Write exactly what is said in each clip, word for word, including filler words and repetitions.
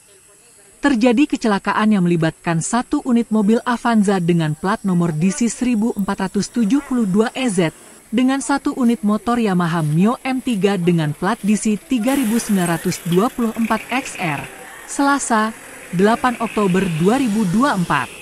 Terjadi kecelakaan yang melibatkan satu unit mobil Avanza dengan plat nomor D C seribu empat ratus tujuh puluh dua E Z dengan satu unit motor Yamaha Mio M tiga dengan plat D C tiga ribu sembilan ratus dua puluh empat X R, Selasa, delapan Oktober dua ribu dua puluh empat.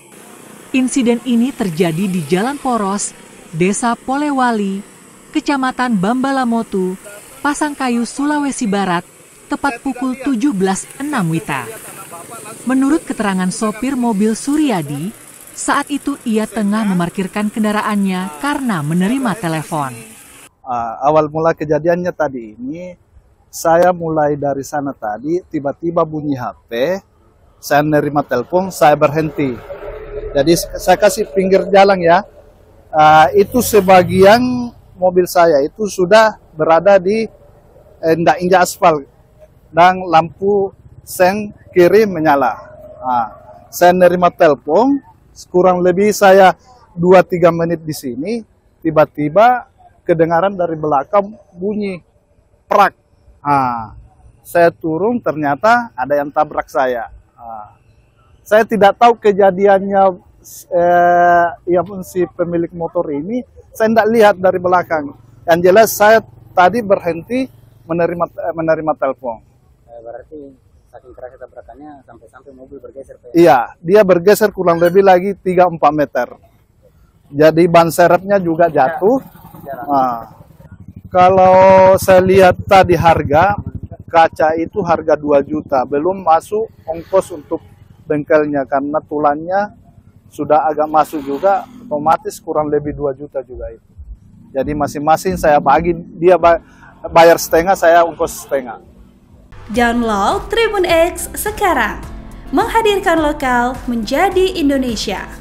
Insiden ini terjadi di Jalan Poros, Desa Polewali, Kecamatan Bambalamotu, Pasangkayu, Sulawesi Barat, tepat pukul tujuh belas enam Wita. Menurut keterangan sopir mobil Suryadi, saat itu ia tengah memarkirkan kendaraannya karena menerima telepon. Uh, awal mula kejadiannya tadi ini, saya mulai dari sana tadi, tiba-tiba bunyi H P, saya menerima telepon, saya berhenti. Jadi saya kasih pinggir jalan ya, uh, itu sebagian mobil saya itu sudah berada di injak-injak aspal dan lampu sen kiri menyala. Nah, saya nerima telepon, kurang lebih saya dua tiga menit di sini, tiba-tiba kedengaran dari belakang bunyi prak. Nah, saya turun, ternyata ada yang tabrak saya. Nah, saya tidak tahu kejadiannya, eh, ya pun si pemilik motor ini, saya tidak lihat dari belakang. Yang jelas saya tadi berhenti menerima menerima telepon. Berarti saking keras tabrakannya sampai-sampai mobil bergeser. Pak? Iya, dia bergeser kurang lebih lagi tiga sampai empat meter. Jadi ban serepnya juga jatuh. Nah, kalau saya lihat tadi harga, kaca itu harga dua juta. Belum masuk ongkos untuk bengkelnya karena tulangnya sudah agak masuk juga, otomatis kurang lebih dua juta juga itu. Jadi masing-masing saya bagi, dia bayar setengah, saya ongkos setengah. Download Tribun X sekarang, menghadirkan lokal menjadi Indonesia.